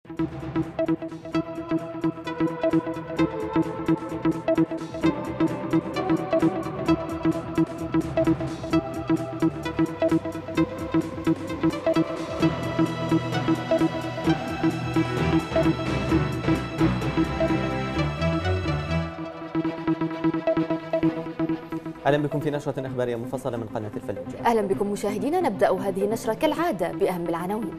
أهلا بكم في نشرة إخبارية مفصلة من قناة الفلوجة. أهلا بكم مشاهدينا، نبدأ هذه النشرة كالعادة بأهم العناوين.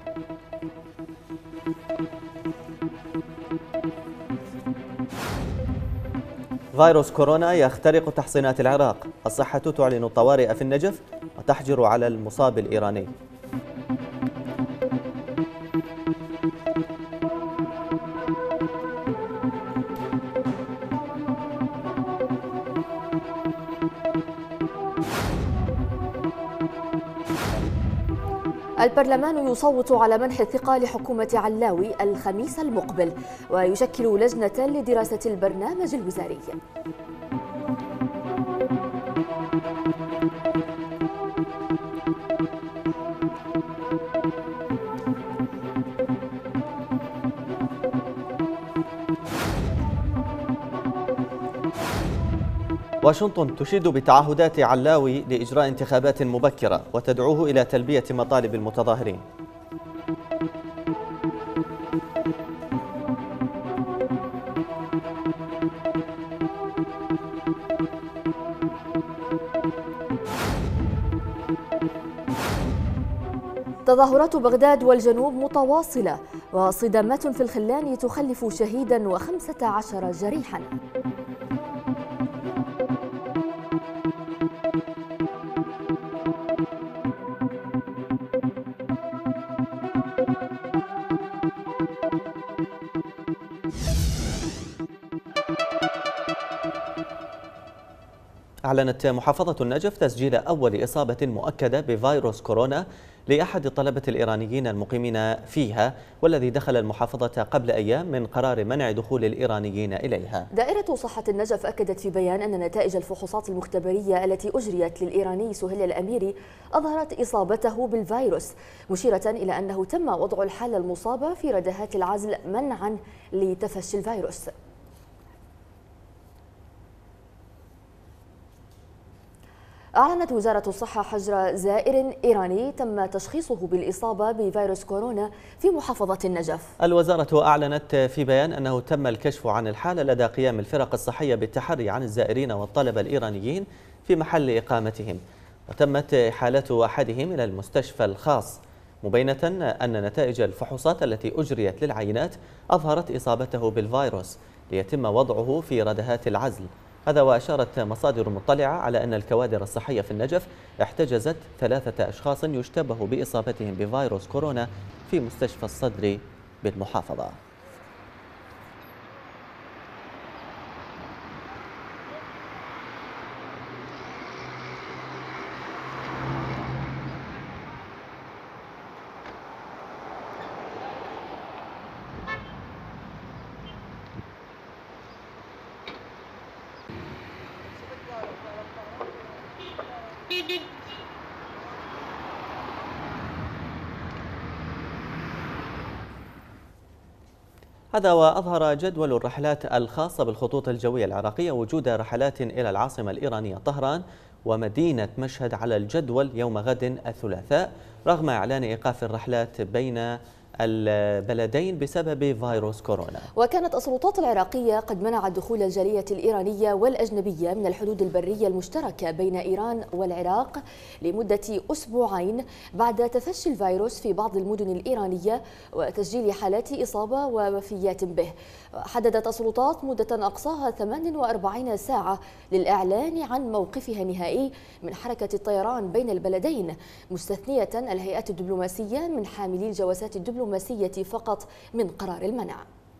فيروس كورونا يخترق تحصينات العراق، الصحة تعلن الطوارئ في النجف وتحجر على المصاب الإيراني. البرلمان يصوت على منح الثقة لحكومة علاوي الخميس المقبل، ويشكل لجنة لدراسة البرنامج الوزاري. واشنطن تشيد بتعهدات علاوي لإجراء انتخابات مبكرة وتدعوه إلى تلبية مطالب المتظاهرين. تظاهرات بغداد والجنوب متواصلة، وصدامات في الخلان تخلف شهيدا و15 جريحا. أعلنت محافظة النجف تسجيل أول إصابة مؤكدة بفيروس كورونا لأحد الطلبة الإيرانيين المقيمين فيها، والذي دخل المحافظة قبل أيام من قرار منع دخول الإيرانيين إليها. دائرة صحة النجف أكدت في بيان أن نتائج الفحوصات المختبرية التي أجريت للإيراني سهيل الأميري أظهرت إصابته بالفيروس، مشيرة إلى أنه تم وضع الحالة المصابة في ردهات العزل منعا لتفشي الفيروس. أعلنت وزارة الصحة حجر زائر إيراني تم تشخيصه بالإصابة بفيروس كورونا في محافظة النجف. الوزارة أعلنت في بيان أنه تم الكشف عن الحالة لدى قيام الفرق الصحية بالتحري عن الزائرين والطلبة الإيرانيين في محل إقامتهم، وتمت إحالة أحدهم إلى المستشفى الخاص، مبينة أن نتائج الفحوصات التي أجريت للعينات أظهرت إصابته بالفيروس ليتم وضعه في ردهات العزل. هذا وأشارت مصادر مطلعة على أن الكوادر الصحية في النجف احتجزت 3 أشخاص يشتبه بإصابتهم بفيروس كورونا في مستشفى الصدر بالمحافظة. هذا وأظهر جدول الرحلات الخاصة بالخطوط الجوية العراقية وجود رحلات إلى العاصمة الإيرانية طهران ومدينة مشهد على الجدول يوم غد الثلاثاء، رغم إعلان إيقاف الرحلات بين البلدين بسبب فيروس كورونا. وكانت السلطات العراقية قد منعت دخول الجالية الإيرانية والأجنبية من الحدود البرية المشتركة بين إيران والعراق لمدة أسبوعين بعد تفشي الفيروس في بعض المدن الإيرانية وتسجيل حالات إصابة ووفيات به. حددت السلطات مدة أقصاها 48 ساعة للإعلان عن موقفها النهائي من حركة الطيران بين البلدين، مستثنية الهيئات الدبلوماسية من حاملي الجوازات الدبلوماسية فقط من قرار المنع.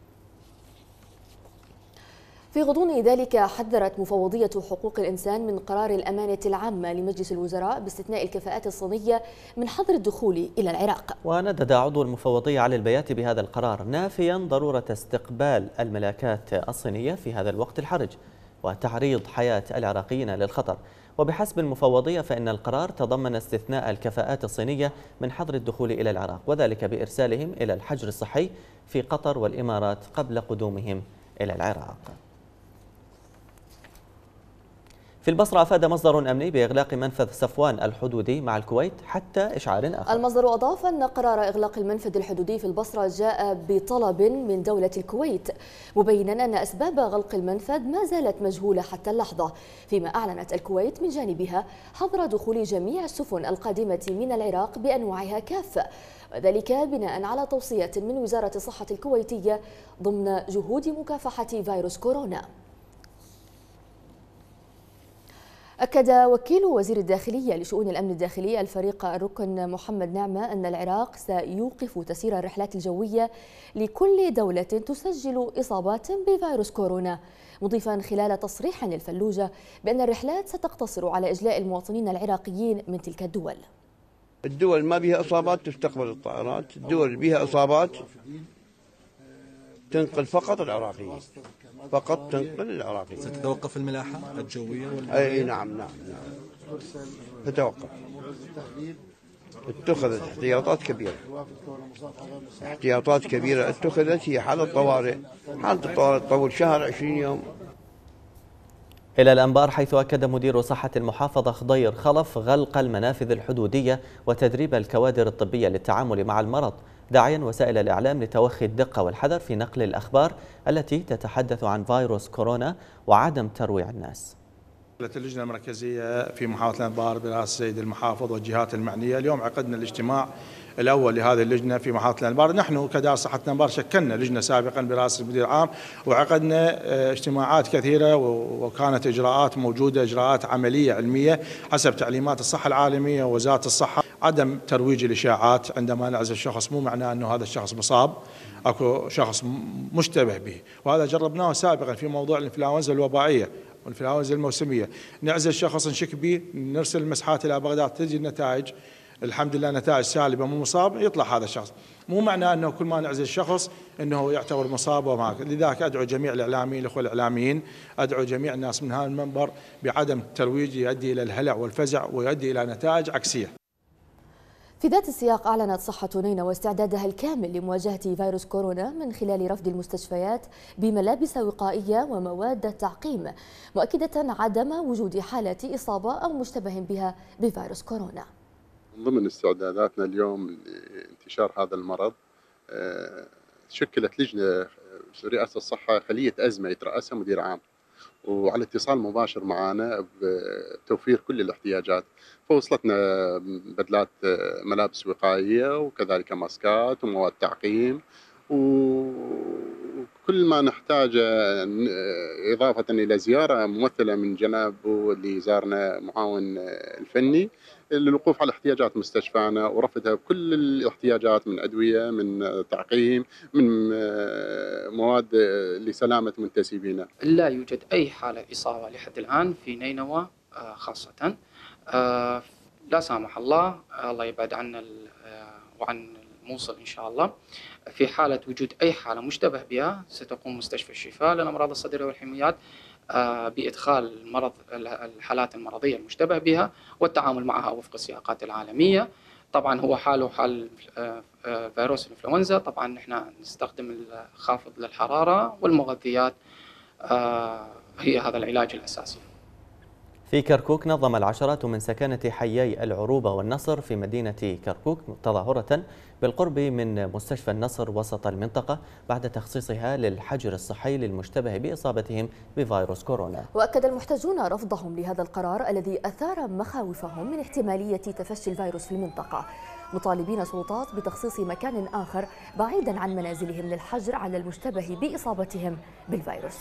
في غضون ذلك حذرت مفوضية حقوق الإنسان من قرار الأمانة العامة لمجلس الوزراء باستثناء الكفاءات الصينية من حظر الدخول إلى العراق. وندد عضو المفوضية على البيات بهذا القرار، نافيا ضرورة استقبال الملاكات الصينية في هذا الوقت الحرج، وتعريض حياة العراقيين للخطر. وبحسب المفوضية فإن القرار تضمن استثناء الكفاءات الصينية من حظر الدخول إلى العراق، وذلك بإرسالهم إلى الحجر الصحي في قطر والإمارات قبل قدومهم إلى العراق. في البصرة أفاد مصدر أمني بإغلاق منفذ صفوان الحدودي مع الكويت حتى إشعار آخر. المصدر أضاف أن قرار إغلاق المنفذ الحدودي في البصرة جاء بطلب من دولة الكويت، مبينا أن أسباب غلق المنفذ ما زالت مجهولة حتى اللحظة، فيما أعلنت الكويت من جانبها حظر دخول جميع السفن القادمة من العراق بأنواعها كافة، وذلك بناء على توصية من وزارة الصحة الكويتية ضمن جهود مكافحة فيروس كورونا. أكد وكيل وزير الداخلية لشؤون الأمن الداخلي الفريق الركن محمد نعمة أن العراق سيوقف تسيير الرحلات الجوية لكل دولة تسجل إصابات بفيروس كورونا، مضيفا خلال تصريح للفلوجة بأن الرحلات ستقتصر على إجلاء المواطنين العراقيين من تلك الدول. الدول ما بها إصابات تستقبل الطائرات، الدول اللي بها إصابات تنقل فقط العراقيين، فقط تنقل العراقيين. ستتوقف الملاحة الجوية أي نعم تتوقف. اتخذت احتياطات كبيرة اتخذت، هي حالة طوارئ، حالة الطوارئ تطول شهر 20 يوم. إلى الأنبار، حيث أكد مدير صحة المحافظة خضير خلف غلق المنافذ الحدودية وتدريب الكوادر الطبية للتعامل مع المرض، داعيا وسائل الإعلام لتوخي الدقة والحذر في نقل الأخبار التي تتحدث عن فيروس كورونا وعدم ترويع الناس. اللجنة المركزية في محافظة الأنبار برئاسة السيد المحافظ والجهات المعنية اليوم عقدنا الاجتماع الأول لهذه اللجنة في محافظة الأنبار. نحن كدار صحة الأنبار شكلنا لجنة سابقا برئاسة المدير العام وعقدنا اجتماعات كثيرة، وكانت إجراءات موجودة، إجراءات عملية علمية حسب تعليمات الصحة العالمية ووزارة الصحة. عدم ترويج الإشاعات عندما نعزل الشخص مو معناه أنه هذا الشخص مصاب، أكو شخص مشتبه به، وهذا جربناه سابقا في موضوع الإنفلونزا الوبائية والإنفلونزا الموسمية. نعزل شخص نشك به، نرسل المسحات إلى بغداد، تجي النتائج الحمد لله نتائج سالبة، مو مصاب، يطلع هذا الشخص. مو معناه أنه كل ما نعزل الشخص أنه يعتبر مصاب وما. لذلك أدعو جميع الإعلاميين، الأخوة الإعلاميين، أدعو جميع الناس من هذا المنبر بعدم الترويج يؤدي إلى الهلع والفزع ويؤدي إلى نتائج عكسية. في ذات السياق أعلنت صحة نينوى استعدادها الكامل لمواجهة فيروس كورونا من خلال رفد المستشفيات بملابس وقائية ومواد تعقيم، مؤكدة عدم وجود حالة إصابة أو مشتبه بها بفيروس كورونا. من ضمن استعداداتنا اليوم لانتشار هذا المرض شكلت لجنة رئاسة الصحة خلية أزمة يترأسها مدير عام، وعلى اتصال مباشر معنا بتوفير كل الاحتياجات، فوصلتنا بدلات ملابس وقائية وكذلك ماسكات ومواد تعقيم وكل ما نحتاجه، إضافة إلى زيارة ممثلة من جنابه اللي زارنا معاون الفني للوقوف على احتياجات مستشفانا ورفدها بكل الاحتياجات من أدوية، من تعقيم، من مواد لسلامة منتسبينا. لا يوجد أي حالة إصابة لحد الآن في نينوى خاصة، لا سامح الله، الله يبعد عنا وعن الموصل إن شاء الله. في حالة وجود أي حالة مشتبه بها ستقوم مستشفى الشفاء للأمراض الصدرية والحميات بإدخال الحالات المرضية المشتبه بها والتعامل معها وفق السياقات العالمية. طبعا هو حاله حال فيروس الإنفلونزا، طبعا نحن نستخدم الخافض للحرارة والمغذيات، هي هذا العلاج الأساسي. في كركوك نظم العشرات من سكنة حيي العروبة والنصر في مدينة كركوك تظاهرة بالقرب من مستشفى النصر وسط المنطقة بعد تخصيصها للحجر الصحي للمشتبه بإصابتهم بفيروس كورونا. وأكد المحتجون رفضهم لهذا القرار الذي أثار مخاوفهم من احتمالية تفشي الفيروس في المنطقة، مطالبين السلطات بتخصيص مكان آخر بعيدا عن منازلهم للحجر على المشتبه بإصابتهم بالفيروس.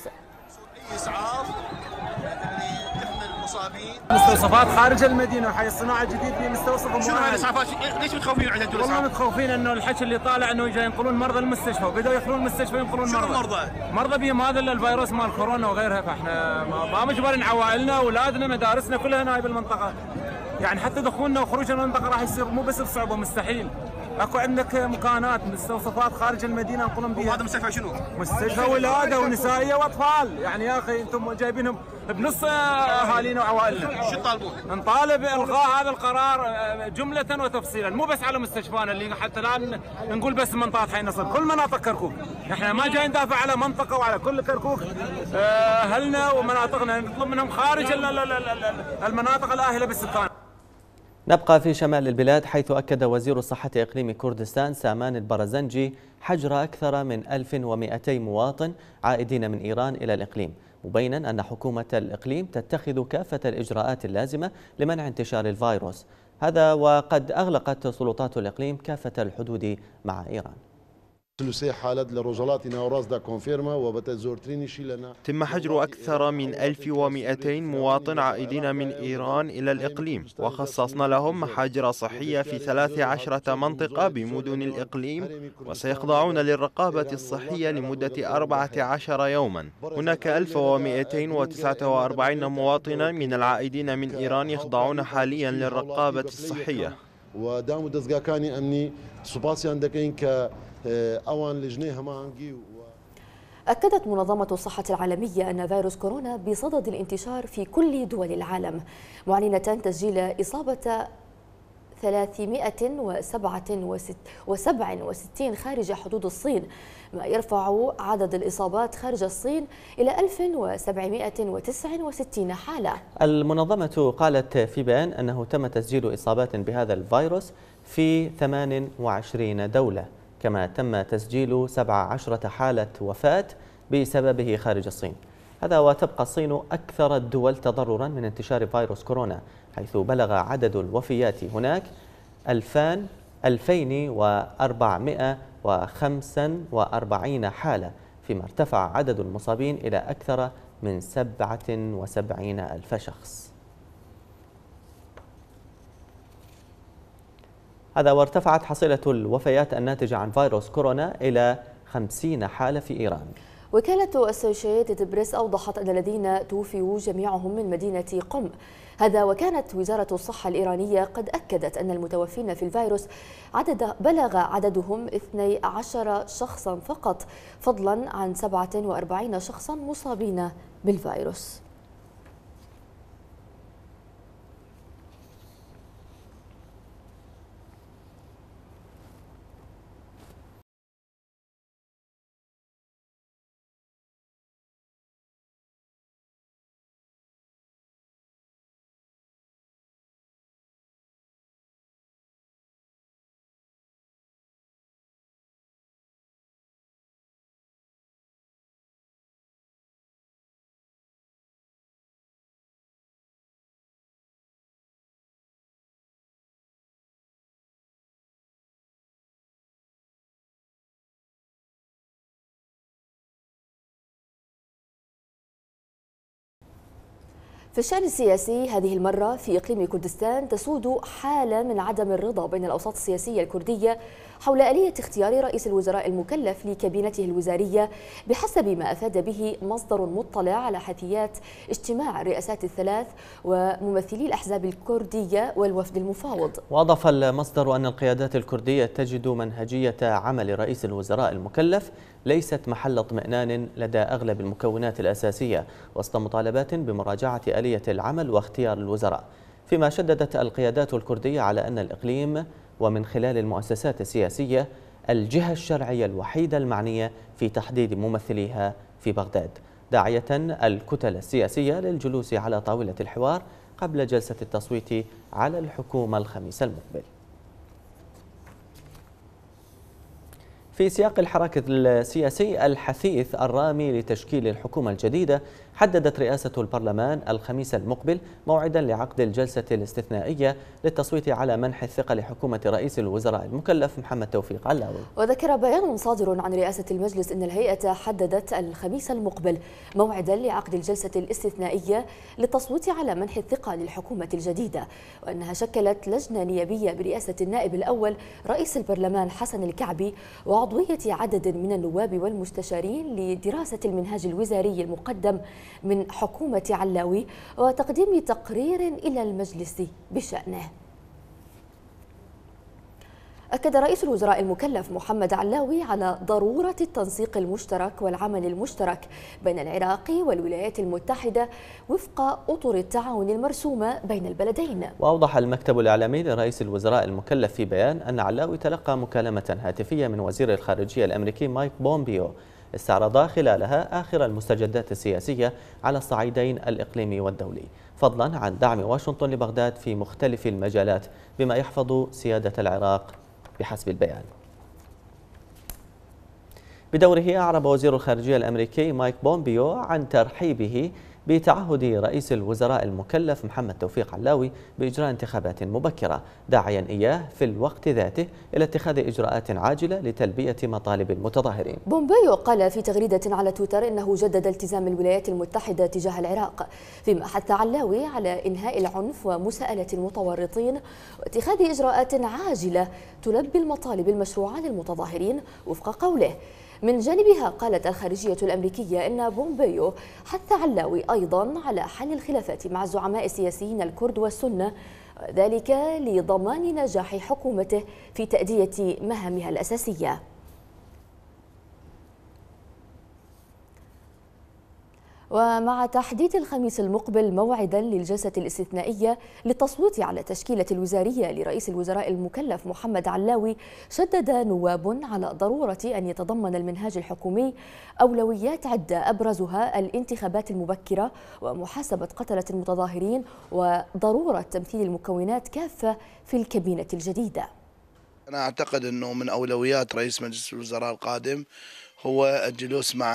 مستوصفات خارج المدينه وحي الصناعه الجديد في مستوصف مؤهل. شنو الاسعافات؟ ليش متخوفين على هذول الاسعاف؟ والله متخوفين انه الحكي اللي طالع انه جاي ينقلون مرضى المستشفى، وبداوا يدخلون المستشفى ينقلون مرضى. شنو المرضى؟ مرضى بهم هذا الفيروس مال كورونا وغيرها، فاحنا ما مجبرين عوائلنا واولادنا مدارسنا كلها هنا بالمنطقه. يعني حتى دخولنا وخروجنا من المنطقه راح يصير مو بس بصعوبه، مستحيل. اكو عندك مكانات مستوصفات خارج المدينه نقولون بها. وهذا مستشفى شنو؟ مستشفى ولاده ونسائيه واطفال، يعني يا اخي انتم جايبينهم بنص اهالينا وعوائلنا. شو تطالبون؟ نطالب الغاء هذا القرار جمله وتفصيلا، مو بس على مستشفانا اللي حتى الان نقول بس منطقه حي نصر، كل مناطق كركوك، احنا ما جاي ندافع على منطقه وعلى كل كركوك، اهلنا ومناطقنا نطلب منهم خارج المناطق الاهله بالسكان. نبقى في شمال البلاد، حيث أكد وزير الصحة إقليم كردستان سامان البرزنجي حجر أكثر من 1200 مواطن عائدين من إيران إلى الإقليم، مبينا أن حكومة الإقليم تتخذ كافة الإجراءات اللازمة لمنع انتشار الفيروس، هذا وقد أغلقت سلطات الإقليم كافة الحدود مع إيران. تم حجر أكثر من 1200 مواطن عائدين من إيران إلى الإقليم، وخصصنا لهم محاجر صحية في 13 منطقة بمدن الإقليم، وسيخضعون للرقابة الصحية لمدة 14 يوما. هناك 1249 مواطنا من العائدين من إيران يخضعون حاليا للرقابة الصحية. أكدت منظمة الصحة العالمية أن فيروس كورونا بصدد الانتشار في كل دول العالم، معلنة تسجيل إصابة 367 خارج حدود الصين، ما يرفع عدد الإصابات خارج الصين إلى 1769 حالة. المنظمة قالت في بيان أنه تم تسجيل إصابات بهذا الفيروس في 28 دولة، كما تم تسجيل 17 حالة وفاة بسببه خارج الصين. هذا وتبقى الصين أكثر الدول تضررا من انتشار فيروس كورونا، حيث بلغ عدد الوفيات هناك 2445 حالة، فيما ارتفع عدد المصابين إلى أكثر من 77 ألف شخص. هذا وارتفعت حصيلة الوفيات الناتجة عن فيروس كورونا إلى 50 حالة في إيران. وكالة أسوشيتد بريس أوضحت أن الذين توفوا جميعهم من مدينة قم، هذا وكانت وزارة الصحة الإيرانية قد أكدت أن المتوفين في الفيروس بلغ عددهم 12 شخصا فقط، فضلا عن 47 شخصا مصابين بالفيروس. في الشأن السياسي هذه المرة في إقليم كردستان تسود حالة من عدم الرضا بين الأوساط السياسية الكردية حول آلية اختيار رئيس الوزراء المكلف لكابينته الوزارية، بحسب ما أفاد به مصدر مطلع على حثيات اجتماع الرئاسات الثلاث وممثلي الأحزاب الكردية والوفد المفاوض. وأضاف المصدر أن القيادات الكردية تجد منهجية عمل رئيس الوزراء المكلف ليست محل اطمئنان لدى أغلب المكونات الأساسية، وسط مطالبات بمراجعة آلية العمل واختيار الوزراء، فيما شددت القيادات الكردية على أن الإقليم ومن خلال المؤسسات السياسية الجهة الشرعية الوحيدة المعنية في تحديد ممثليها في بغداد، داعية الكتل السياسية للجلوس على طاولة الحوار قبل جلسة التصويت على الحكومة الخميس المقبل. في سياق الحراك السياسي الحثيث الرامي لتشكيل الحكومة الجديدة، حددت رئاسة البرلمان الخميس المقبل موعدا لعقد الجلسة الاستثنائية للتصويت على منح الثقة لحكومة رئيس الوزراء المكلف محمد توفيق علاوي. وذكر بيان صادر عن رئاسة المجلس أن الهيئة حددت الخميس المقبل موعدا لعقد الجلسة الاستثنائية للتصويت على منح الثقة للحكومة الجديدة، وأنها شكلت لجنة نيابية برئاسة النائب الأول رئيس البرلمان حسن الكعبي وعضوية عدد من النواب والمستشارين لدراسة المنهاج الوزاري المقدم من حكومة علاوي وتقديم تقرير إلى المجلس بشأنه. أكد رئيس الوزراء المكلف محمد علاوي على ضرورة التنسيق المشترك والعمل المشترك بين العراق والولايات المتحدة وفق أطر التعاون المرسومة بين البلدين. وأوضح المكتب الإعلامي لرئيس الوزراء المكلف في بيان أن علاوي تلقى مكالمة هاتفية من وزير الخارجية الأمريكي مايك بومبيو استعرض خلالها آخر المستجدات السياسية على الصعيدين الإقليمي والدولي، فضلا عن دعم واشنطن لبغداد في مختلف المجالات بما يحفظ سيادة العراق بحسب البيان. بدوره أعرب وزير الخارجية الأمريكي مايك بومبيو عن ترحيبه بتعهد رئيس الوزراء المكلف محمد توفيق علاوي بإجراء انتخابات مبكرة، داعيا إياه في الوقت ذاته إلى اتخاذ إجراءات عاجلة لتلبية مطالب المتظاهرين. بومبيو قال في تغريدة على تويتر إنه جدد التزام الولايات المتحدة تجاه العراق، فيما حث علاوي على إنهاء العنف ومساءلة المتورطين واتخاذ إجراءات عاجلة تلبي المطالب المشروعة للمتظاهرين وفق قوله. من جانبها قالت الخارجية الأمريكية إن بومبيو حث علاوي أيضا على حل الخلافات مع الزعماء السياسيين الكرد والسنة، ذلك لضمان نجاح حكومته في تأدية مهامها الأساسية. ومع تحديد الخميس المقبل موعدا للجلسة الاستثنائية للتصويت على تشكيلة الوزارية لرئيس الوزراء المكلف محمد علاوي، شدد نواب على ضرورة أن يتضمن المنهاج الحكومي أولويات عدة أبرزها الانتخابات المبكرة ومحاسبة قتلة المتظاهرين وضرورة تمثيل المكونات كافة في الكابينة الجديدة. أنا أعتقد أنه من أولويات رئيس مجلس الوزراء القادم هو الجلوس مع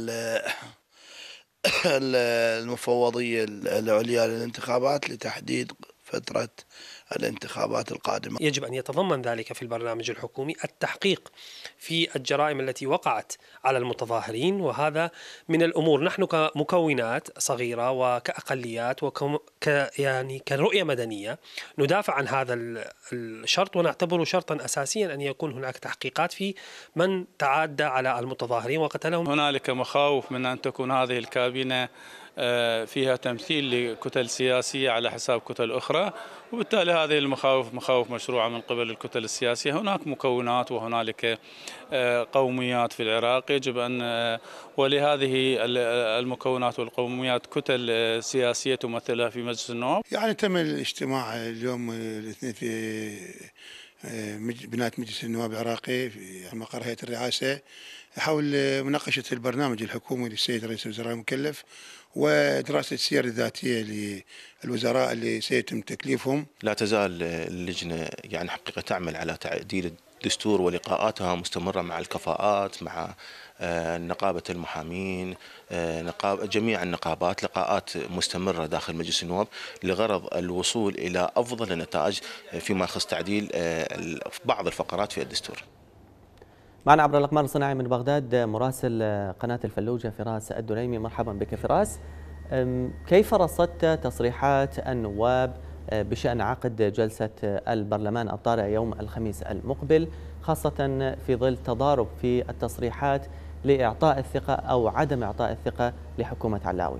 المفوضية العليا للانتخابات لتحديد فترة الانتخابات القادمة. يجب أن يتضمن ذلك في البرنامج الحكومي التحقيق في الجرائم التي وقعت على المتظاهرين، وهذا من الأمور نحن كمكونات صغيرة وكأقليات يعني كرؤية مدنية ندافع عن هذا الشرط ونعتبره شرطا أساسيا أن يكون هناك تحقيقات في من تعدى على المتظاهرين وقتلهم. هنالك مخاوف من أن تكون هذه الكابينة فيها تمثيل لكتل سياسية على حساب كتل أخرى، وبالتالي هذه المخاوف مخاوف مشروعة من قبل الكتل السياسية. هناك مكونات وهنالك قوميات في العراق يجب أن ولهذه المكونات والقوميات كتل سياسية تمثلها في مجلس النواب. يعني تم الاجتماع اليوم الاثنين في بناية مجلس النواب العراقي في مقر هيئة الرئاسة حول مناقشة البرنامج الحكومي للسيد رئيس الوزراء المكلف ودراسة السير الذاتية للوزراء اللي سيتم تكليفهم. لا تزال اللجنة يعني حقيقة تعمل على تعديل الدستور ولقاءاتها مستمرة مع الكفاءات، مع نقابة المحامين، جميع النقابات، لقاءات مستمرة داخل مجلس النواب لغرض الوصول إلى أفضل النتائج فيما يخص تعديل بعض الفقرات في الدستور. معنا عبر الأقمار الصناعي من بغداد مراسل قناة الفلوجة فراس الدليمي. مرحبا بك فراس. كيف رصدت تصريحات النواب بشأن عقد جلسة البرلمان الطارئ يوم الخميس المقبل، خاصة في ظل تضارب في التصريحات لإعطاء الثقة أو عدم إعطاء الثقة لحكومة علاوي؟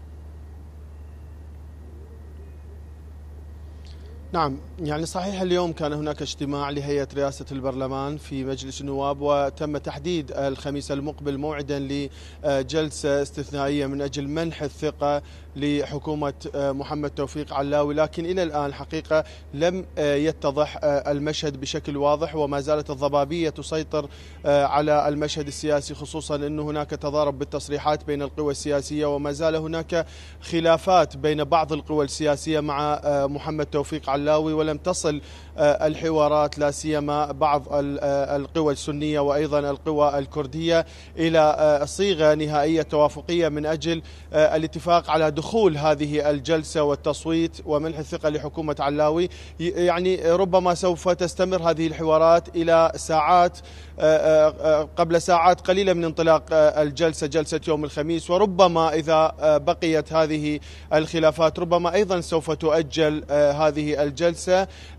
نعم، يعني صحيح اليوم كان هناك اجتماع لهيئة رئاسة البرلمان في مجلس النواب، وتم تحديد الخميس المقبل موعدا لجلسة استثنائية من أجل منح الثقة لحكومة محمد توفيق علاوي، لكن إلى الآن حقيقة لم يتضح المشهد بشكل واضح، وما زالت الضبابية تسيطر على المشهد السياسي، خصوصا أن هناك تضارب بالتصريحات بين القوى السياسية، وما زال هناك خلافات بين بعض القوى السياسية مع محمد توفيق علاوي، ولم تصل الحوارات لا سيما بعض القوى السنية وأيضا القوى الكردية إلى صيغة نهائية توافقية من أجل الاتفاق على دخول هذه الجلسة والتصويت ومنح الثقة لحكومة علاوي. يعني ربما سوف تستمر هذه الحوارات إلى ساعات، قبل ساعات قليلة من انطلاق الجلسة، جلسة يوم الخميس، وربما إذا بقيت هذه الخلافات ربما أيضا سوف تؤجل هذه الجلسة. لكن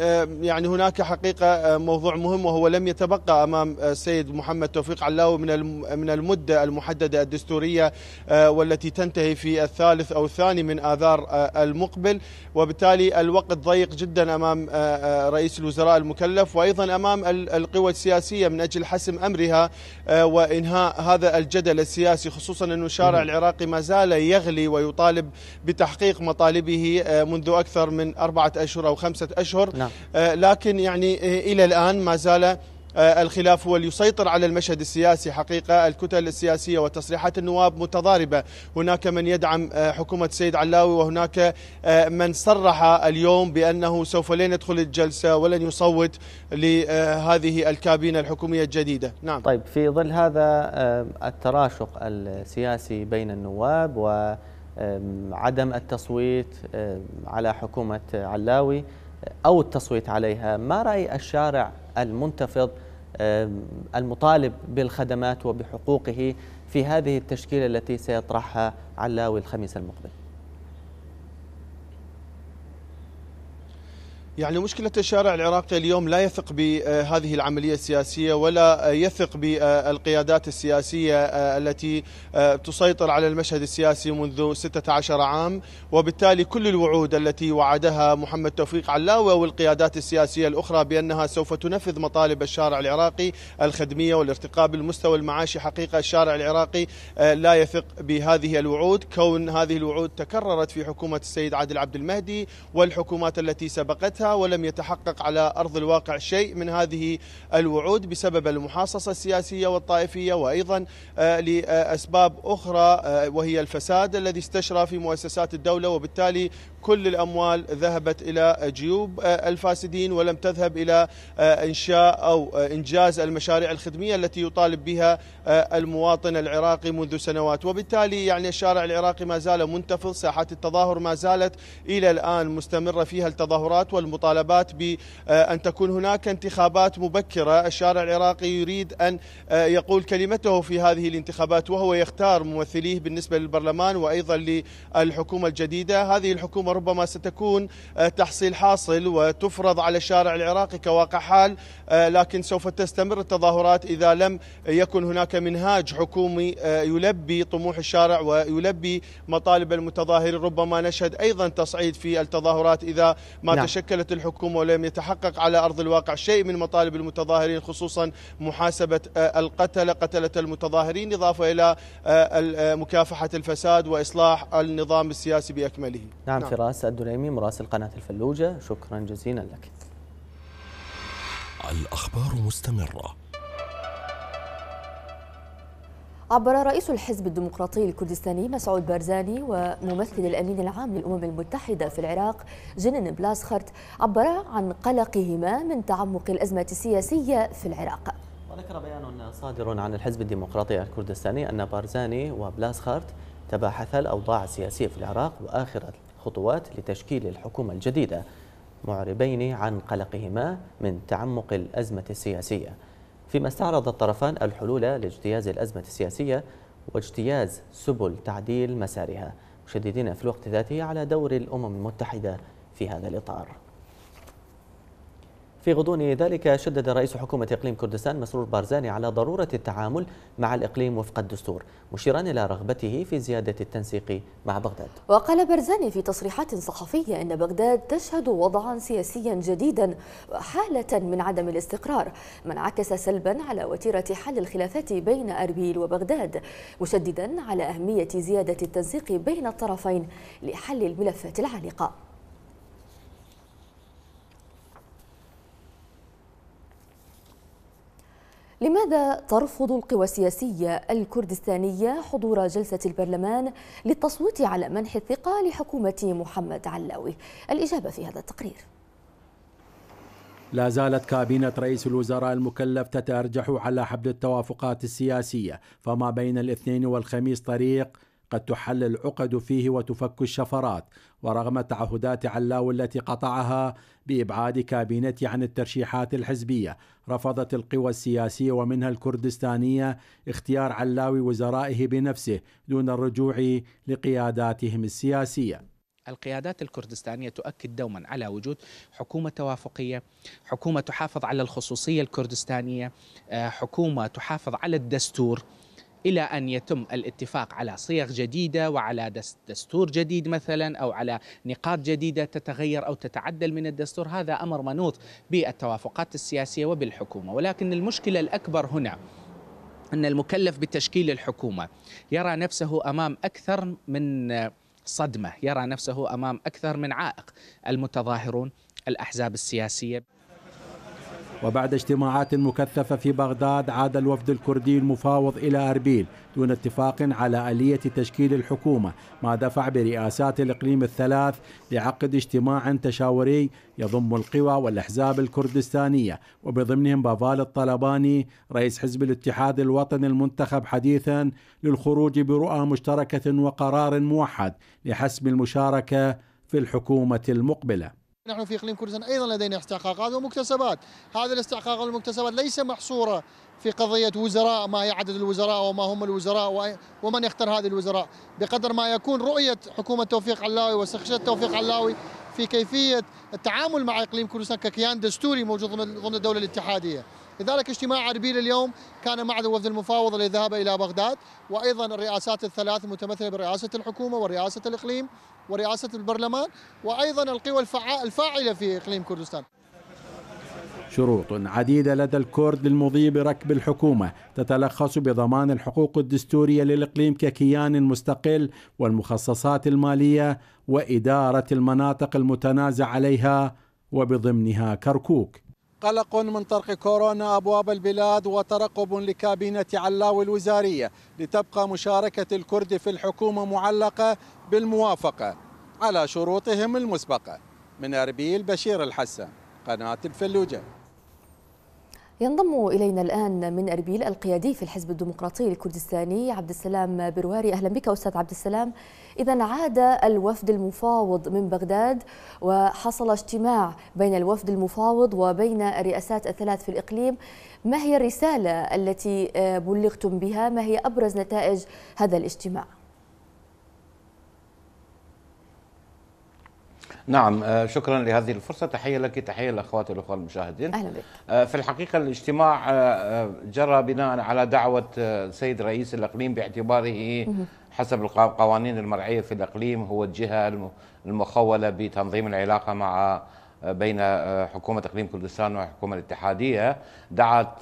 يعني هناك حقيقة موضوع مهم، وهو لم يتبقى أمام السيد محمد توفيق علاوي من المدة المحددة الدستورية والتي تنتهي في 3 أو 2 من آذار المقبل، وبالتالي الوقت ضيق جدا أمام رئيس الوزراء المكلف وأيضا أمام القوى السياسية من أجل حسم أمرها وإنهاء هذا الجدل السياسي، خصوصا أن الشارع العراقي ما زال يغلي ويطالب بتحقيق مطالبه منذ أكثر من 4 أشهر أو 5 أشهر. نعم. لكن يعني إلى الآن ما زال الخلاف هو اللي يسيطر على المشهد السياسي. حقيقة الكتل السياسية وتصريحات النواب متضاربة، هناك من يدعم حكومة السيد علاوي وهناك من صرح اليوم بأنه سوف لن يدخل الجلسة ولن يصوت لهذه الكابينة الحكومية الجديدة. نعم. طيب، في ظل هذا التراشق السياسي بين النواب وعدم التصويت على حكومة علاوي أو التصويت عليها، ما رأي الشارع المنتفض المطالب بالخدمات وبحقوقه في هذه التشكيلة التي سيطرحها علاوي الخميس المقبل؟ يعني مشكلة الشارع العراقي اليوم لا يثق بهذه العملية السياسية ولا يثق بالقيادات السياسية التي تسيطر على المشهد السياسي منذ 16 عام، وبالتالي كل الوعود التي وعدها محمد توفيق علاوي والقيادات السياسية الأخرى بأنها سوف تنفذ مطالب الشارع العراقي الخدمية والارتقاء بالمستوى المعاشي، حقيقة الشارع العراقي لا يثق بهذه الوعود، كون هذه الوعود تكررت في حكومة السيد عادل عبد المهدي والحكومات التي سبقتها، ولم يتحقق على أرض الواقع شيء من هذه الوعود بسبب المحاصصة السياسية والطائفية، وأيضا لأسباب أخرى وهي الفساد الذي استشرى في مؤسسات الدولة، وبالتالي كل الأموال ذهبت إلى جيوب الفاسدين ولم تذهب إلى إنشاء أو إنجاز المشاريع الخدمية التي يطالب بها المواطن العراقي منذ سنوات. وبالتالي يعني الشارع العراقي ما زال منتفض، ساحات التظاهر ما زالت إلى الآن مستمرة فيها التظاهرات والمطالبات بأن تكون هناك انتخابات مبكرة. الشارع العراقي يريد أن يقول كلمته في هذه الانتخابات، وهو يختار ممثليه بالنسبة للبرلمان وأيضا للحكومة الجديدة. هذه الحكومة ربما ستكون تحصيل حاصل وتفرض على الشارع العراقي كواقع حال، لكن سوف تستمر التظاهرات إذا لم يكن هناك منهاج حكومي يلبي طموح الشارع ويلبي مطالب المتظاهرين. ربما نشهد أيضا تصعيد في التظاهرات إذا ما تشكلت الحكومة ولم يتحقق على أرض الواقع شيء من مطالب المتظاهرين، خصوصا محاسبة قتلة المتظاهرين، إضافة إلى مكافحة الفساد وإصلاح النظام السياسي بأكمله. نعم. فراس الدليمي مراسل قناة الفلوجة، شكرا جزيلا لك. الأخبار مستمرة. عبر رئيس الحزب الديمقراطي الكردستاني مسعود بارزاني وممثل الأمين العام للأمم المتحدة في العراق جنين بلاسخرت عبر عن قلقهما من تعمق الأزمة السياسية في العراق. وذكر بيان صادر عن الحزب الديمقراطي الكردستاني أن بارزاني وبلاسخرت تباحثا الأوضاع السياسية في العراق وآخر الخطوات لتشكيل الحكومة الجديدة، معربين عن قلقهما من تعمق الأزمة السياسية، فيما استعرض الطرفان الحلول لاجتياز الأزمة السياسية واجتياز سبل تعديل مسارها، مشددين في الوقت ذاته على دور الأمم المتحدة في هذا الإطار. في غضون ذلك شدد رئيس حكومة إقليم كردستان مسرور بارزاني على ضرورة التعامل مع الإقليم وفق الدستور، مشيرا إلى رغبته في زيادة التنسيق مع بغداد. وقال بارزاني في تصريحات صحفية أن بغداد تشهد وضعا سياسيا جديدا وحالة من عدم الاستقرار، ما انعكس سلبا على وتيرة حل الخلافات بين أربيل وبغداد، مشددا على أهمية زيادة التنسيق بين الطرفين لحل الملفات العالقة. لماذا ترفض القوى السياسية الكردستانية حضور جلسة البرلمان للتصويت على منح الثقة لحكومة محمد علاوي؟ الإجابة في هذا التقرير. لا زالت كابينة رئيس الوزراء المكلف تتأرجح على حبل التوافقات السياسية، فما بين الاثنين والخميس طريق قد تحل العقد فيه وتفك الشفرات. ورغم تعهدات علاوي التي قطعها بإبعاد كابينته عن الترشيحات الحزبية، رفضت القوى السياسية ومنها الكردستانية اختيار علاوي وزرائه بنفسه دون الرجوع لقياداتهم السياسية. القيادات الكردستانية تؤكد دوما على وجود حكومة توافقية، حكومة تحافظ على الخصوصية الكردستانية، حكومة تحافظ على الدستور، إلى أن يتم الاتفاق على صيغ جديدة وعلى دستور جديد مثلا، أو على نقاط جديدة تتغير أو تتعدل من الدستور. هذا أمر منوط بالتوافقات السياسية وبالحكومة. ولكن المشكلة الأكبر هنا أن المكلف بتشكيل الحكومة يرى نفسه أمام أكثر من صدمة، يرى نفسه أمام أكثر من عائق: المتظاهرون، الأحزاب السياسية. وبعد اجتماعات مكثفة في بغداد، عاد الوفد الكردي المفاوض إلى أربيل دون اتفاق على آلية تشكيل الحكومة، ما دفع برئاسات الإقليم الثلاث لعقد اجتماع تشاوري يضم القوى والأحزاب الكردستانية، وبضمنهم بافال الطلباني رئيس حزب الاتحاد الوطني المنتخب حديثا للخروج برؤى مشتركة وقرار موحد لحسم المشاركة في الحكومة المقبلة. نحن في إقليم كردستان أيضا لدينا استحقاقات ومكتسبات. هذه الاستحقاقات والمكتسبات ليس محصورة في قضية وزراء، ما هي عدد الوزراء وما هم الوزراء ومن يختار هذه الوزراء، بقدر ما يكون رؤية حكومة توفيق علاوي واستخدام توفيق علاوي في كيفية التعامل مع إقليم كردستان ككيان دستوري موجود ضمن الدولة الاتحادية. لذلك اجتماع أربيل اليوم كان مع الوفد المفاوض للذهاب إلى بغداد، وأيضا الرئاسات الثلاث المتمثلة برئاسة الحكومة ورئاسة الإقليم ورئاسة البرلمان، وأيضا القوى الفاعلة في إقليم كردستان. شروط عديدة لدى الكرد للمضي بركب الحكومة تتلخص بضمان الحقوق الدستورية للإقليم ككيان مستقل، والمخصصات المالية، وإدارة المناطق المتنازع عليها وبضمنها كركوك. قلق من طرق كورونا أبواب البلاد، وترقب لكابينة علاوي الوزارية لتبقى مشاركة الكرد في الحكومة معلقة بالموافقة على شروطهم المسبقة. من أربيل، بشير الحسن، قناة الفلوجة. ينضم إلينا الآن من أربيل القيادي في الحزب الديمقراطي الكردستاني عبد السلام برواري. أهلا بك أستاذ عبد السلام. إذا عاد الوفد المفاوض من بغداد، وحصل اجتماع بين الوفد المفاوض وبين الرئاسات الثلاث في الإقليم. ما هي الرسالة التي بلغتم بها؟ ما هي أبرز نتائج هذا الاجتماع؟ نعم، شكرا لهذه الفرصة. تحية لك، تحية لأخواتي والأخوة المشاهدين. أهلا بك. في الحقيقة الاجتماع جرى بناء على دعوة السيد رئيس الإقليم، باعتباره حسب القوانين المرعية في الإقليم هو الجهة المخولة بتنظيم العلاقة مع بين حكومة إقليم كردستان والحكومة الاتحادية. دعت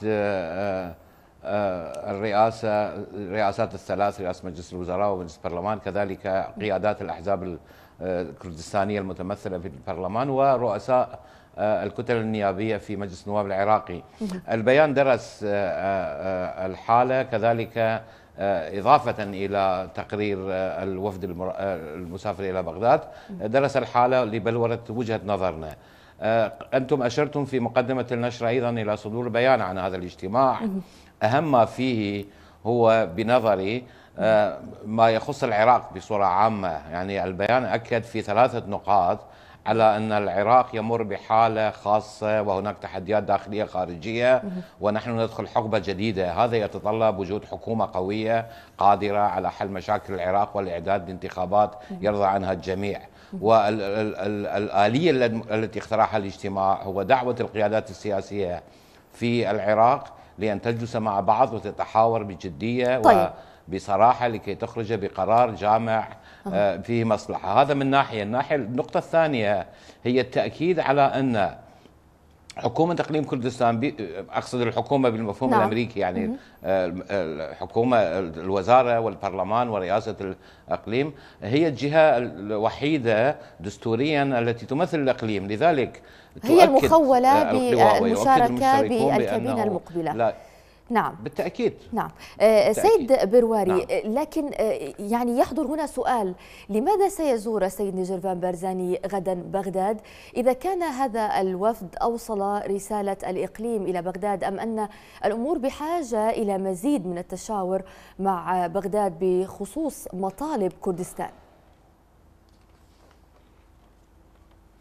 الرئاسات الثلاث، رئاسة مجلس الوزراء ومجلس البرلمان، كذلك قيادات الأحزاب الكردستانية المتمثلة في البرلمان، ورؤساء الكتل النيابية في مجلس النواب العراقي. البيان درس الحالة، كذلك إضافة إلى تقرير الوفد المسافر إلى بغداد، درس الحالة لبلورة وجهة نظرنا. أنتم أشرتم في مقدمة النشر أيضا إلى صدور بيان عن هذا الاجتماع. أهم ما فيه هو بنظري ما يخص العراق بصورة عامة. يعني البيان أكد في 3 نقاط على أن العراق يمر بحالة خاصة، وهناك تحديات داخلية خارجية، ونحن ندخل حقبة جديدة. هذا يتطلب وجود حكومة قوية قادرة على حل مشاكل العراق والإعداد لانتخابات يرضى عنها الجميع. والآلية التي اقترحها الاجتماع هو دعوة القيادات السياسية في العراق لأن تجلس مع بعض وتتحاور بجدية وبصراحة لكي تخرج بقرار جامع فيه مصلحة. هذا من ناحية. النقطة الثانية هي التأكيد على أن حكومة إقليم كردستان، أقصد الحكومة بالمفهوم الأمريكي، يعني الحكومة، الوزارة والبرلمان ورئاسة الإقليم، هي الجهة الوحيدة دستوريا التي تمثل الإقليم. لذلك هي المخولة بالمشاركة بالكابينة المقبلة. نعم بالتأكيد. نعم. سيد برواري، لكن يعني يحضر هنا سؤال: لماذا سيزور السيد نجرفان بارزاني غدا بغداد إذا كان هذا الوفد أوصل رسالة الإقليم إلى بغداد، أم أن الأمور بحاجة إلى مزيد من التشاور مع بغداد بخصوص مطالب كردستان؟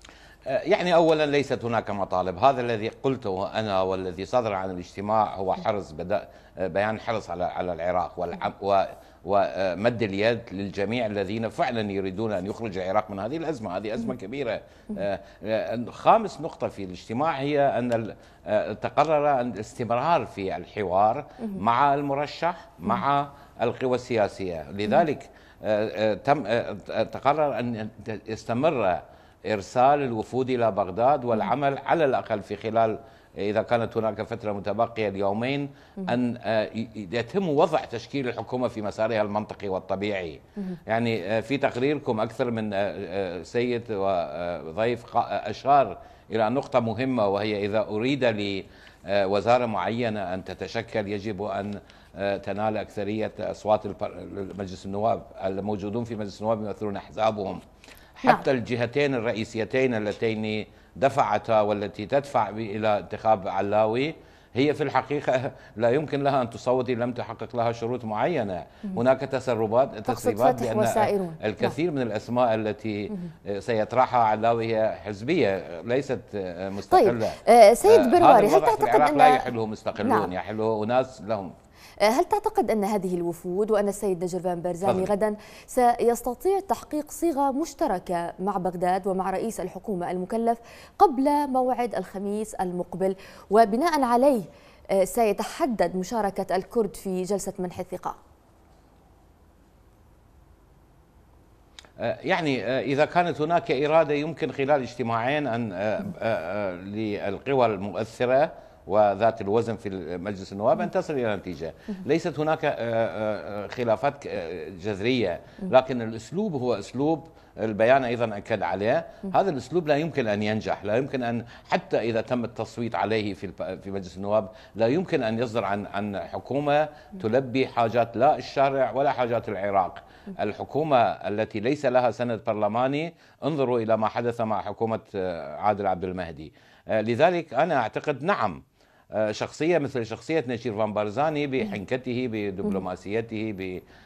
يعني أولا ليست هناك مطالب، هذا الذي قلته أنا والذي صدر عن الاجتماع هو بيان حرص على العراق ومد اليد للجميع الذين فعلا يريدون أن يخرج العراق من هذه الأزمة. هذه أزمة كبيرة. خامس نقطة في الاجتماع هي أن تقرر الاستمرار في الحوار مع المرشح مع القوى السياسية، لذلك تقرر أن يستمر إرسال الوفود إلى بغداد والعمل على الأقل في خلال، إذا كانت هناك فترة متبقية اليومين، أن يتم وضع تشكيل الحكومة في مسارها المنطقي والطبيعي. يعني في تقريركم أكثر من سيد وضيف أشار إلى نقطة مهمة، وهي إذا أريد لوزارة معينة أن تتشكل يجب أن تنال أكثرية أصوات مجلس النواب. الموجودون في مجلس النواب يمثلون أحزابهم. حتى الجهتين الرئيسيتين اللتين دفعتا والتي تدفع إلى انتخاب علاوي هي في الحقيقة لا يمكن لها أن تصوت إن لم تحقق لها شروط معينة. هناك تسريبات بأن الكثير من الأسماء التي سيطرحها علاوي هي حزبية ليست مستقلة. طيب سيد برواري، هل تعتقد أن لا يحله مستقلون؟ يحله أناس لهم. هل تعتقد أن هذه الوفود وأن السيد نجرفان بارزاني غدا سيستطيع تحقيق صيغة مشتركة مع بغداد ومع رئيس الحكومة المكلف قبل موعد الخميس المقبل، وبناء عليه سيتحدد مشاركة الكرد في جلسة منح الثقة؟ يعني إذا كانت هناك إرادة يمكن خلال اجتماعين أن للقوى المؤثرة وذات الوزن في مجلس النواب أن تصل إلى نتيجة. ليست هناك خلافات جذرية، لكن الأسلوب هو أسلوب البيان أيضا أكد عليه. هذا الأسلوب لا يمكن أن ينجح، لا يمكن أن حتى إذا تم التصويت عليه في مجلس النواب لا يمكن أن يصدر عن حكومة تلبي حاجات لا الشارع ولا حاجات العراق. الحكومة التي ليس لها سند برلماني، انظروا إلى ما حدث مع حكومة عادل عبد المهدي. لذلك أنا أعتقد نعم شخصية مثل شخصية نجرفان بارزاني بحنكته بدبلوماسيته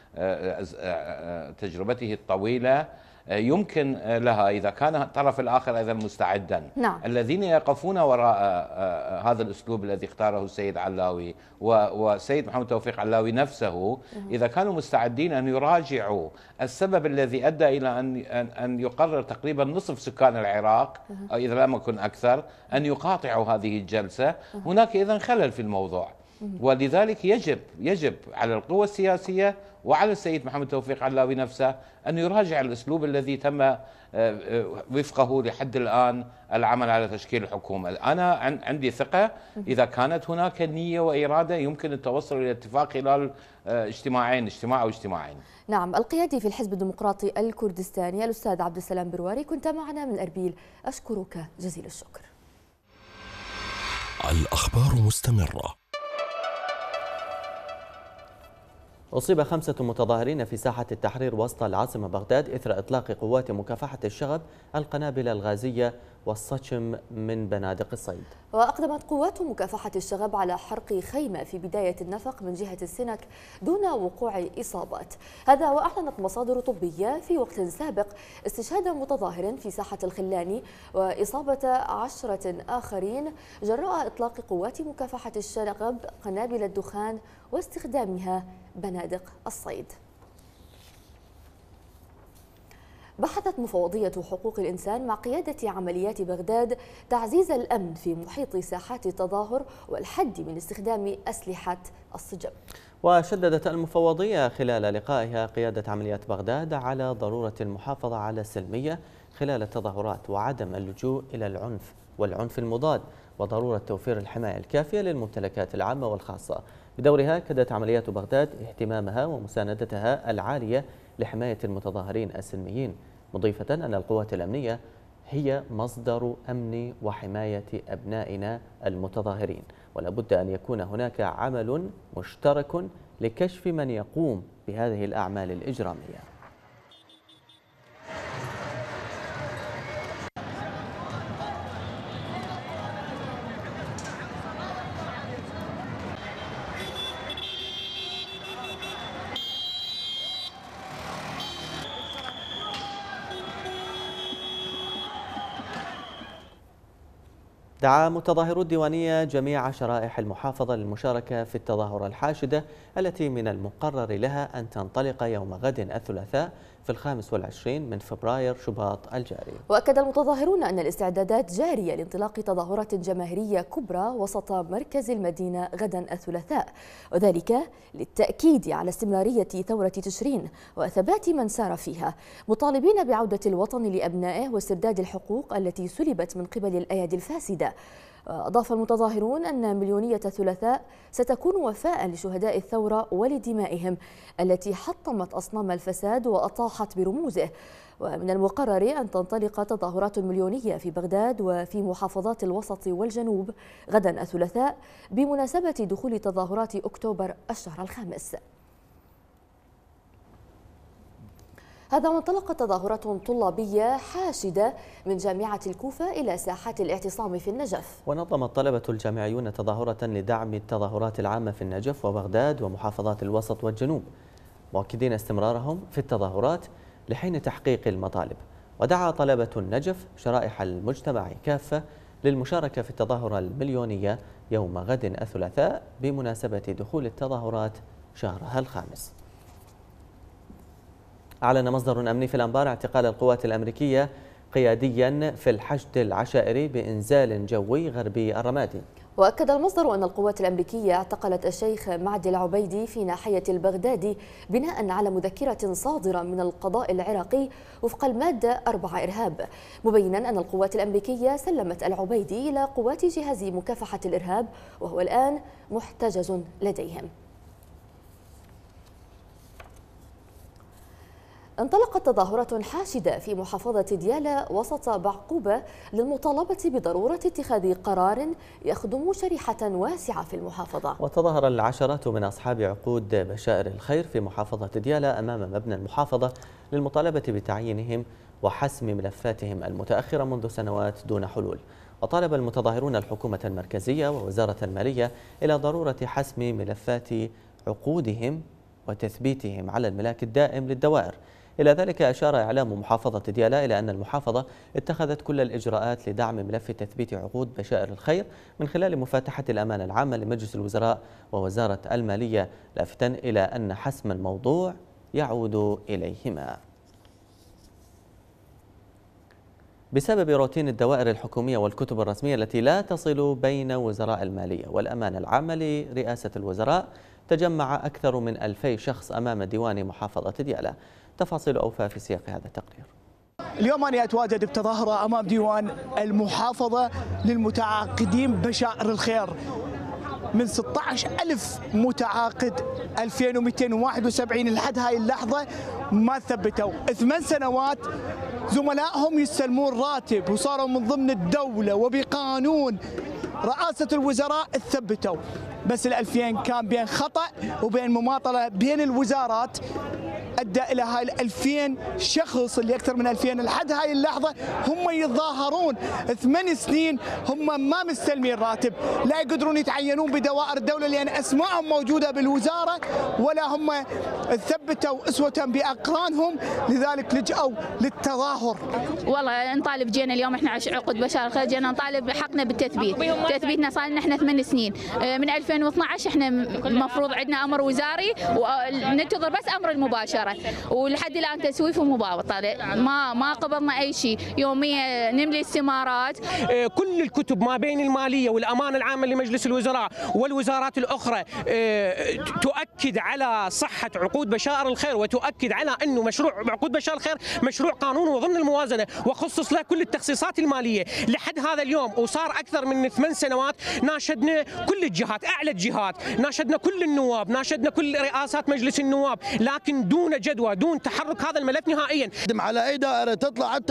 بتجربته الطويلة يمكن لها إذا كان الطرف الآخر أيضا مستعدا. الذين يقفون وراء هذا الأسلوب الذي اختاره السيد علاوي والسيد محمد توفيق علاوي نفسه، إذا كانوا مستعدين أن يراجعوا السبب الذي أدى إلى أن يقرر تقريبا نصف سكان العراق أو إذا لم يكن أكثر أن يقاطعوا هذه الجلسة، هناك إذن خلل في الموضوع. ولذلك يجب على القوى السياسية وعلى السيد محمد توفيق علاوي نفسه أن يراجع الأسلوب الذي تم وفقه لحد الآن العمل على تشكيل الحكومة. أنا عندي ثقة إذا كانت هناك نية وإرادة يمكن التوصل إلى اتفاق خلال اجتماع أو اجتماعين. نعم. القيادي في الحزب الديمقراطي الكردستاني الأستاذ عبد السلام برواري، كنت معنا من أربيل، أشكرك جزيل الشكر. الأخبار مستمرة. أصيب 5 متظاهرين في ساحة التحرير وسط العاصمة بغداد إثر إطلاق قوات مكافحة الشغب القنابل الغازية والصشم من بنادق الصيد. وأقدمت قوات مكافحة الشغب على حرق خيمة في بداية النفق من جهة السنك دون وقوع إصابات. هذا وأعلنت مصادر طبية في وقت سابق استشهاد متظاهر في ساحة الخلاني وإصابة 10 آخرين جراء إطلاق قوات مكافحة الشغب قنابل الدخان واستخدامها بنادق الصيد. بحثت مفوضية حقوق الإنسان مع قيادة عمليات بغداد تعزيز الأمن في محيط ساحات التظاهر والحد من استخدام أسلحة السجن. وشددت المفوضية خلال لقائها قيادة عمليات بغداد على ضرورة المحافظة على السلمية خلال التظاهرات وعدم اللجوء إلى العنف والعنف المضاد وضرورة توفير الحماية الكافية للممتلكات العامة والخاصة. بدورها أكدت عمليات بغداد اهتمامها ومساندتها العالية لحماية المتظاهرين السلميين، مضيفة أن القوات الأمنية هي مصدر أمن وحماية أبنائنا المتظاهرين، ولا بد أن يكون هناك عمل مشترك لكشف من يقوم بهذه الأعمال الإجرامية. دعا متظاهرو الديوانية جميع شرائح المحافظة للمشاركة في التظاهرة الحاشدة التي من المقرر لها أن تنطلق يوم غد الثلاثاء في 25 من فبراير شباط الجاري. وأكد المتظاهرون أن الاستعدادات جارية لانطلاق تظاهرات جماهيرية كبرى وسط مركز المدينة غدا الثلاثاء، وذلك للتأكيد على استمرارية ثورة تشرين وثبات من سار فيها، مطالبين بعودة الوطن لأبنائه واسترداد الحقوق التي سلبت من قبل الأيادي الفاسدة. أضاف المتظاهرون أن مليونية الثلاثاء ستكون وفاء لشهداء الثورة ولدمائهم التي حطمت أصنام الفساد وأطاحت برموزه، ومن المقرر أن تنطلق تظاهرات مليونية في بغداد وفي محافظات الوسط والجنوب غدا الثلاثاء بمناسبة دخول تظاهرات أكتوبر الشهر الخامس. هذا وانطلقت تظاهرات طلابية حاشدة من جامعة الكوفة إلى ساحات الاعتصام في النجف. ونظم الطلبة الجامعيون تظاهرة لدعم التظاهرات العامة في النجف وبغداد ومحافظات الوسط والجنوب، مؤكدين استمرارهم في التظاهرات لحين تحقيق المطالب. ودعا طلبة النجف شرائح المجتمع كافة للمشاركة في التظاهرة المليونية يوم غد الثلاثاء بمناسبة دخول التظاهرات شهرها الخامس. أعلن مصدر أمني في الأنبار اعتقال القوات الأمريكية قياديا في الحشد العشائري بإنزال جوي غربي الرمادي. وأكد المصدر أن القوات الأمريكية اعتقلت الشيخ معدي العبيدي في ناحية البغدادي بناء على مذكرة صادرة من القضاء العراقي وفق المادة 4 إرهاب، مبينا أن القوات الأمريكية سلمت العبيدي إلى قوات جهاز مكافحة الإرهاب وهو الآن محتجز لديهم. انطلقت تظاهرات حاشدة في محافظة ديالى وسط بعقوبة للمطالبة بضرورة اتخاذ قرار يخدم شريحة واسعة في المحافظة. وتظاهر العشرات من أصحاب عقود بشائر الخير في محافظة ديالى أمام مبنى المحافظة للمطالبة بتعيينهم وحسم ملفاتهم المتأخرة منذ سنوات دون حلول. وطالب المتظاهرون الحكومة المركزية ووزارة المالية إلى ضرورة حسم ملفات عقودهم وتثبيتهم على الملاك الدائم للدوائر. إلى ذلك أشار إعلام محافظة ديالى إلى أن المحافظة اتخذت كل الإجراءات لدعم ملف تثبيت عقود بشائر الخير من خلال مفاتحة الأمانة العامة لمجلس الوزراء ووزارة المالية، لافتا إلى أن حسم الموضوع يعود إليهما. بسبب روتين الدوائر الحكومية والكتب الرسمية التي لا تصل بين وزراء المالية والأمانة العامة لرئاسة الوزراء، تجمع أكثر من 2000 شخص أمام ديوان محافظة ديالى. تفاصيل أوفى في سياق هذا التقرير. اليوم أنا أتواجد بتظاهرة أمام ديوان المحافظة للمتعاقدين بشائر الخير. من 16,000 متعاقد 2271 لحد هاي اللحظة ما ثبتوا. 8 سنوات زملائهم يستلمون راتب وصاروا من ضمن الدولة وبقانون رئاسة الوزراء ثبتوا، بس ال2000 كان بين خطأ وبين مماطلة بين الوزارات أدى إلى هاي 2000 شخص اللي أكثر من 2000 لحد هاي اللحظة هم يتظاهرون 8 سنين هم ما مستلمين راتب، لا يقدرون يتعينون بدوائر الدولة لأن أسمائهم موجودة بالوزارة ولا هم ثبتوا أسوة بأقرانهم، لذلك لجأوا للتظاهر. والله نطالب، جينا اليوم احنا عقد بشائر الخير، جينا نطالب بحقنا بالتثبيت، تثبيتنا صار لنا احنا 8 سنين، من 2012 احنا المفروض عندنا أمر وزاري وننتظر بس أمر المباشرة، ولحد الان تسويف ومباوطه، ما قبضنا اي شيء، يوميا نملي استمارات. كل الكتب ما بين الماليه والامانه العامه لمجلس الوزراء والوزارات الاخرى تؤكد على صحه عقود بشائر الخير، وتؤكد على انه مشروع عقود بشائر الخير مشروع قانوني وضمن الموازنه وخصص له كل التخصيصات الماليه. لحد هذا اليوم وصار اكثر من 8 سنوات ناشدنا كل الجهات، اعلى الجهات، ناشدنا كل النواب، ناشدنا كل رئاسات مجلس النواب، لكن دون جدوى، دون تحرك هذا الملف نهائيا. على اي دائره تطلع انت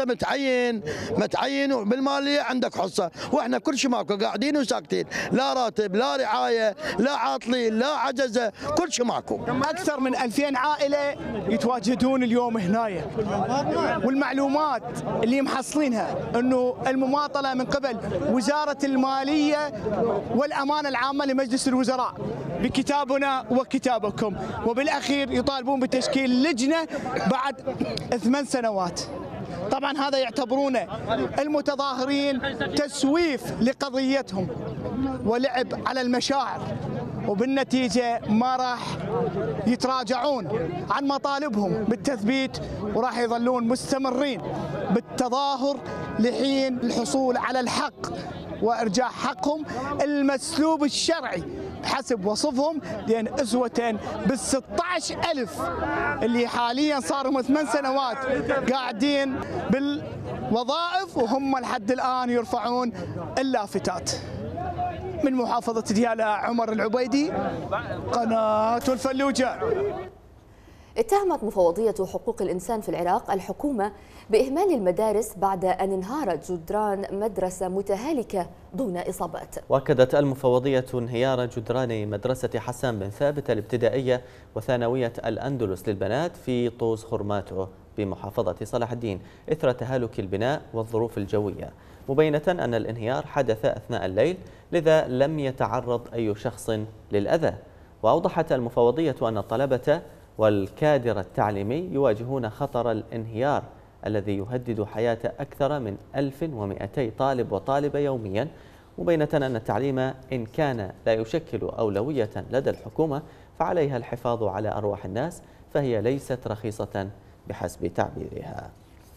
متعين وبالماليه عندك حصه، واحنا كل شيء ماكو، قاعدين وساكتين، لا راتب، لا رعايه، لا عاطلين، لا عجزه، كل شيء ماكو. اكثر من 2000 عائله يتواجدون اليوم هنايا، والمعلومات اللي محصلينها انه المماطله من قبل وزاره الماليه والامانه العامه لمجلس الوزراء بكتابنا وكتابكم، وبالاخير يطالبون بتشكيل لجنه بعد 8 سنوات. طبعا هذا يعتبرونه المتظاهرين تسويف لقضيتهم ولعب على المشاعر، وبالنتيجة ما راح يتراجعون عن مطالبهم بالتثبيت، وراح يظلون مستمرين بالتظاهر لحين الحصول على الحق وإرجاع حقهم المسلوب الشرعي بحسب وصفهم، لأن أسوة بال16,000 اللي حاليا صاروا 8 سنوات قاعدين بالوظائف وهم لحد الآن يرفعون اللافتات. من محافظة ديالى عمر العبيدي، قناة الفلوجة. اتهمت مفوضية حقوق الإنسان في العراق الحكومة بإهمال المدارس بعد أن انهارت جدران مدرسة متهالكة دون إصابات. وأكدت المفوضية انهيار جدران مدرسة حسان بن ثابت الابتدائية وثانوية الأندلس للبنات في طوز خرماتو بمحافظة صلاح الدين إثر تهالك البناء والظروف الجوية، مبينة أن الانهيار حدث أثناء الليل لذا لم يتعرض أي شخص للأذى. وأوضحت المفوضية أن الطلبة والكادر التعليمي يواجهون خطر الانهيار الذي يهدد حياة أكثر من 1200 طالب وطالبة يوميا، مبينة أن التعليم إن كان لا يشكل أولوية لدى الحكومة فعليها الحفاظ على أرواح الناس، فهي ليست رخيصة بحسب تعبيرها.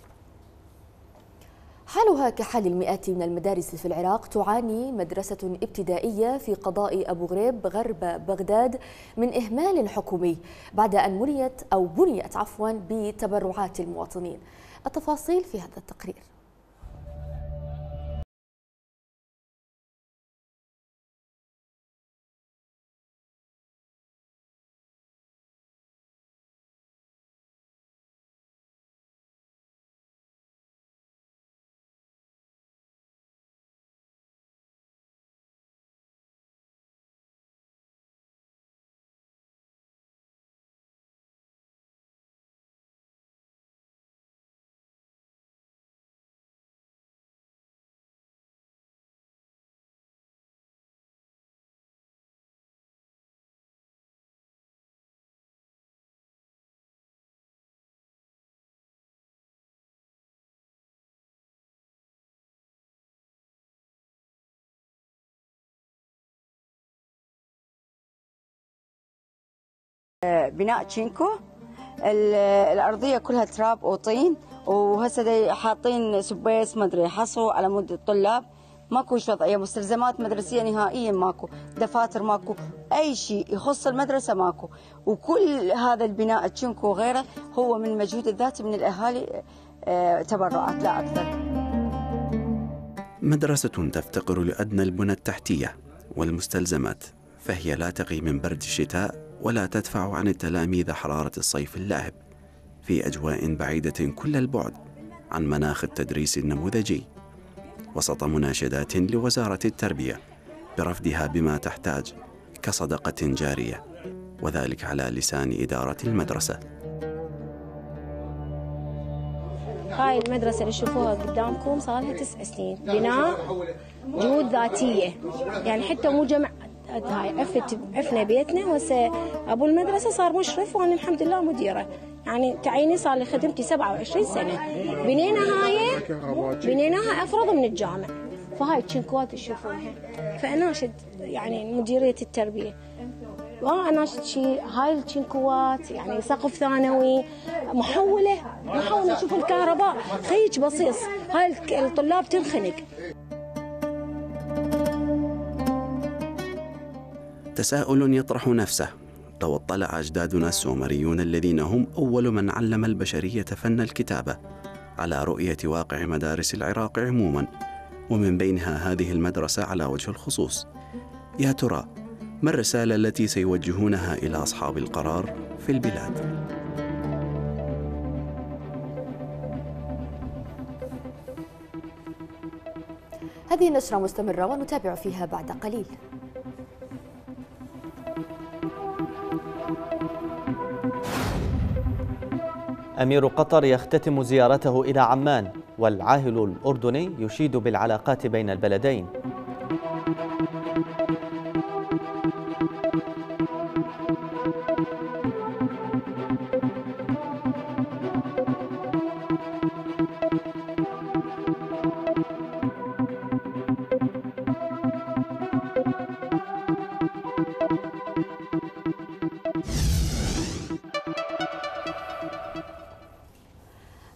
حالها كحال المئات من المدارس في العراق، تعاني مدرسة ابتدائية في قضاء أبو غريب غرب بغداد من إهمال حكومي بعد أن بنيت بتبرعات المواطنين. التفاصيل في هذا التقرير. بناء تشينكو، الأرضية كلها تراب وطين، وهسه حاطين سبيس ما ادري حصوا على مود الطلاب. ماكو وضعيه، مستلزمات مدرسيه نهائيا ماكو، دفاتر ماكو، اي شيء يخص المدرسه ماكو. وكل هذا البناء تشينكو وغيره هو من مجهود الذاتي من الاهالي، تبرعات لا اكثر. مدرسه تفتقر لادنى البنى التحتيه والمستلزمات، فهي لا تقي من برد الشتاء ولا تدفع عن التلاميذ حرارة الصيف اللاهب، في أجواء بعيدة كل البعد عن مناخ التدريس النموذجي، وسط مناشدات لوزارة التربية برفدها بما تحتاج كصدقة جارية، وذلك على لسان إدارة المدرسة. هاي المدرسة اللي تشوفوها قدامكم صار لها 9 سنين، بناء جهود ذاتية، يعني حتى مو جمع. هاي عفنا بيتنا، وهسه ابو المدرسه صار مشرف وانا الحمد لله مديره، يعني تعييني صار لي خدمتي 27 سنه. بنيناها افرض من الجامع، فهاي التشنكوات تشوفونها، فاناشد يعني مديريه التربيه واناشد شيء هاي التشنكوات، يعني سقف ثانوي، محوله شوفوا الكهرباء خيج بصيص، هاي الطلاب تنخنق. تساؤل يطرح نفسه لو اطلع أجدادنا السومريون الذين هم أول من علم البشرية فن الكتابة على رؤية واقع مدارس العراق عموما، ومن بينها هذه المدرسة على وجه الخصوص، يا ترى ما الرسالة التي سيوجهونها إلى أصحاب القرار في البلاد؟ هذه النشرة مستمرة ونتابع فيها بعد قليل. أمير قطر يختتم زيارته إلى عمان، والعاهل الأردني يشيد بالعلاقات بين البلدين.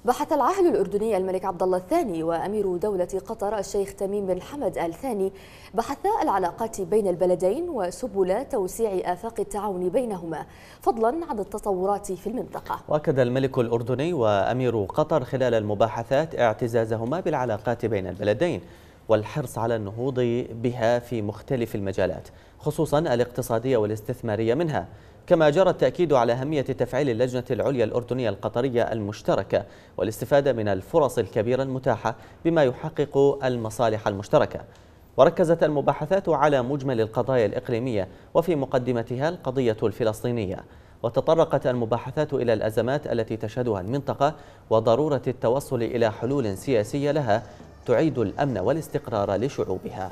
بحث العاهل الأردني الملك عبد الله الثاني وأمير دولة قطر الشيخ تميم بن حمد آل ثاني بحثا العلاقات بين البلدين وسبل توسيع آفاق التعاون بينهما فضلا عن التطورات في المنطقة. وأكد الملك الأردني وأمير قطر خلال المباحثات اعتزازهما بالعلاقات بين البلدين والحرص على النهوض بها في مختلف المجالات خصوصا الاقتصادية والاستثمارية منها، كما جرى التأكيد على أهمية تفعيل اللجنة العليا الأردنية القطرية المشتركة والاستفادة من الفرص الكبيرة المتاحة بما يحقق المصالح المشتركة. وركزت المباحثات على مجمل القضايا الإقليمية وفي مقدمتها القضية الفلسطينية، وتطرقت المباحثات إلى الأزمات التي تشهدها المنطقة وضرورة التوصل إلى حلول سياسية لها تعيد الأمن والاستقرار لشعوبها.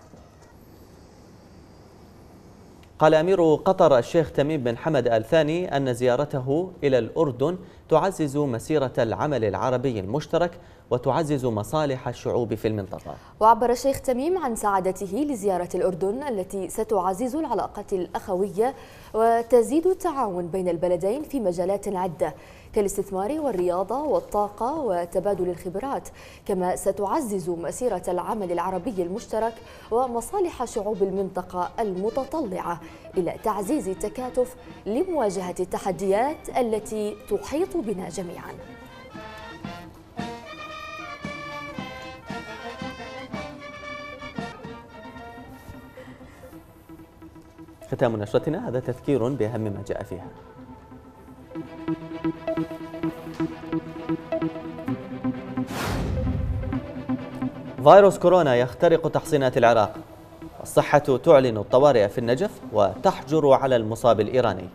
قال أمير قطر الشيخ تميم بن حمد آل ثاني أن زيارته إلى الأردن تعزز مسيرة العمل العربي المشترك وتعزز مصالح الشعوب في المنطقة. وعبر الشيخ تميم عن سعادته لزيارة الأردن التي ستعزز العلاقات الأخوية وتزيد التعاون بين البلدين في مجالات عدة كالاستثمار والرياضة والطاقة وتبادل الخبرات، كما ستعزز مسيرة العمل العربي المشترك ومصالح شعوب المنطقة المتطلعة إلى تعزيز التكاتف لمواجهة التحديات التي تحيط بنا جميعاً. ختام نشرتنا هذا تذكير بأهم ما جاء فيها. فيروس كورونا يخترق تحصينات العراق، الصحة تعلن الطوارئ في النجف وتحجر على المصاب الإيراني.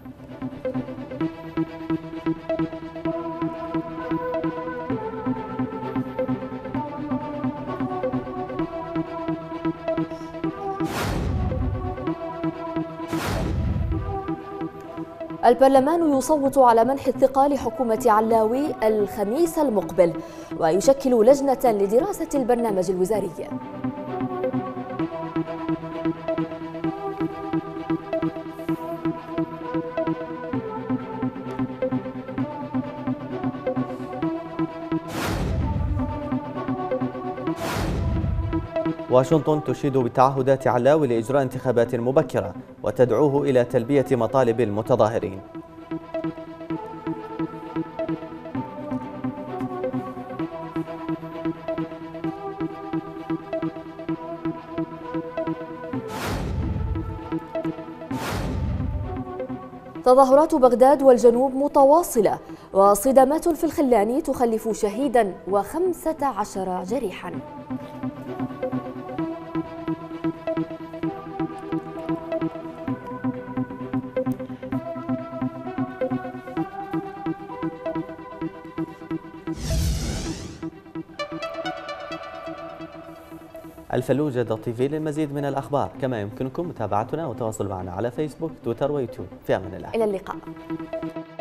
البرلمان يصوت على منح الثقة لحكومة علاوي الخميس المقبل ويشكل لجنة لدراسة البرنامج الوزاري. واشنطن تشيد بتعهدات علاوي لإجراء انتخابات مبكرة وتدعوه إلى تلبية مطالب المتظاهرين. تظاهرات بغداد والجنوب متواصلة وصدامات في الخلاني تخلف شهيدا و15 جريحا. الفلوجة.tv للمزيد من الأخبار، كما يمكنكم متابعتنا والتواصل معنا على فيسبوك، تويتر ويوتيوب. في أمان الله. إلى اللقاء.